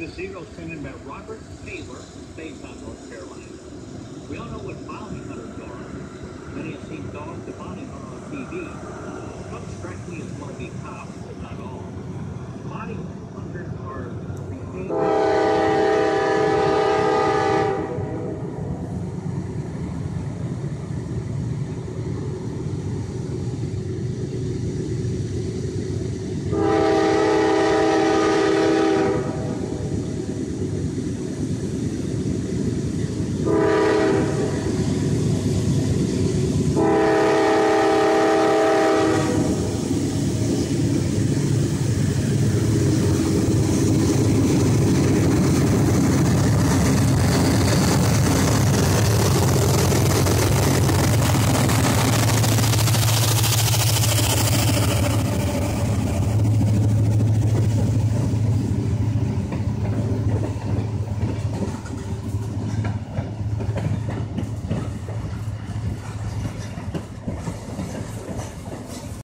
The Zero sent in by Robert Taylor from Fayetteville, North Carolina. We all know what bounty hunters are. Many have seen dogs the bounty hunter on TV. Some strike me as want to be cops, but not all. Body